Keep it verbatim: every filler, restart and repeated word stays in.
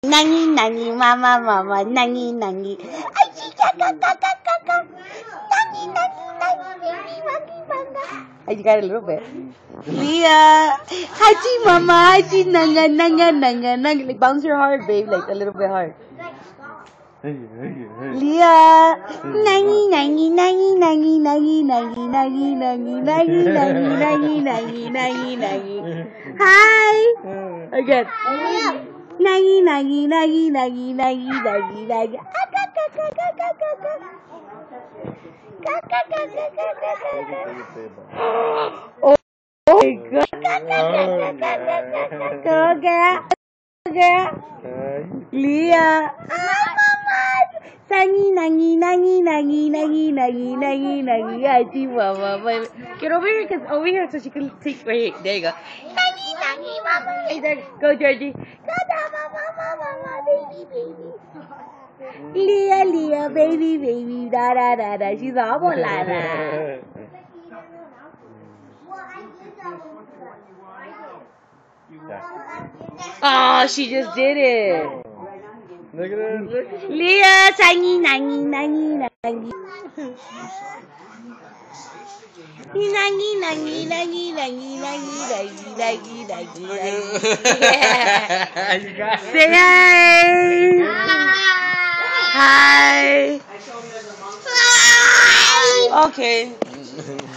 Nangy, nangy, mama, mama, nangy, nangy. Ay, chica, kaka, kaka, kaka. Nangy, nangy, nangy, baby, nangy, manga. I got a little bit. Leah, hachi, mama, hachi, nanga, nanga, nanga, nanga. Like bounce your heart, babe, like a little bit hard. Leah, nangy, nangy, nangy, nangy, nangy, nangy, nangy, nangy, nangy, nangy, nangy, nangy, nangy, nangy. Hi. Again. Nangy, nangy, nangy, nangy, nangy, nangy, nangy. Oh my God. Go get. Go Leah. Nangy, nangy, nangy, nangy, nangy, nangy, nangy, nangy. Hachi, mama. Get over here, cause over here, so she can take. Right here. There you go. Nangy, nangy, mama. Hey, there. Go, Georgie. Go, mama, mama, mama, baby, baby. Leah, Leah, baby, baby. Da da da da. She's all la la. Oh, she just did it. Look at her. Look. Leah, tangy, nangy, nangy, nangy. Nangy, nangy, nangy, nangy, nangy, nangy, nangy, nangy, nangy. Yeah. Say hi. Hi. Hi. Okay.